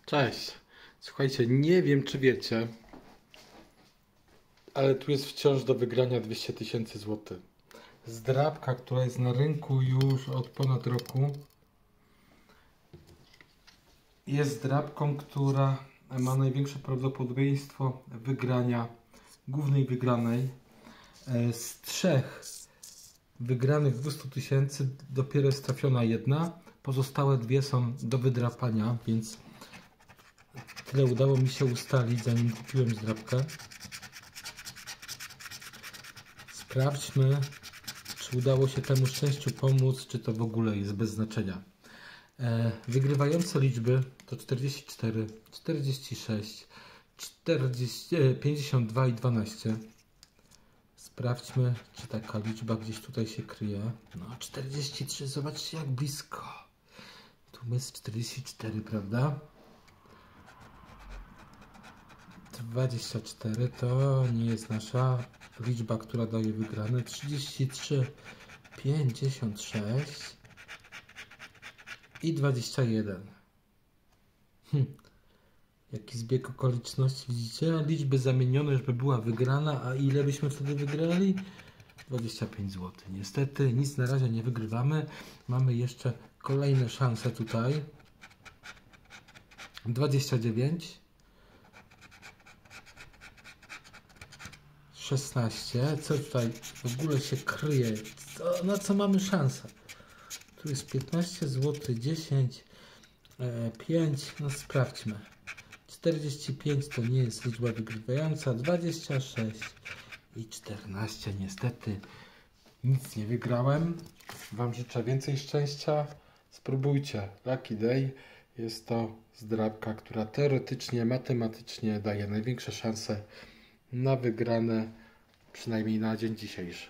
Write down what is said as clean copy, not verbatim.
Cześć. Słuchajcie, nie wiem czy wiecie, ale tu jest wciąż do wygrania 200 000 złotych. Zdrabka, która jest na rynku już od ponad roku, jest zdrabką, która ma największe prawdopodobieństwo wygrania, głównej wygranej. Z 3 wygranych 200 000 dopiero jest trafiona jedna, pozostałe 2 są do wydrapania, więc tyle udało mi się ustalić, zanim kupiłem zdrabkę. Sprawdźmy, czy udało się temu szczęściu pomóc, czy to w ogóle jest bez znaczenia. Wygrywające liczby to 44, 46, 40, 52 i 12. Sprawdźmy, czy taka liczba gdzieś tutaj się kryje. No 43, zobaczcie jak blisko. Tu jest 44, prawda? 24 to nie jest nasza liczba, która daje wygrane. 33, 56 i 21. Jaki zbieg okoliczności, widzicie? Liczby zamienione, żeby była wygrana, a ile byśmy wtedy wygrali? 25 zł. Niestety nic na razie nie wygrywamy. Mamy jeszcze kolejne szanse tutaj. 29. 16. Co tutaj w ogóle się kryje? Na co mamy szansę? Tu jest 15 zł, 10, 5. No sprawdźmy. 45 to nie jest liczba wygrywająca. 26 i 14. Niestety nic nie wygrałem. Wam życzę więcej szczęścia. Spróbujcie. Lucky Day jest to zdrabka, która teoretycznie, matematycznie daje największe szanse na wygrane, przynajmniej na dzień dzisiejszy.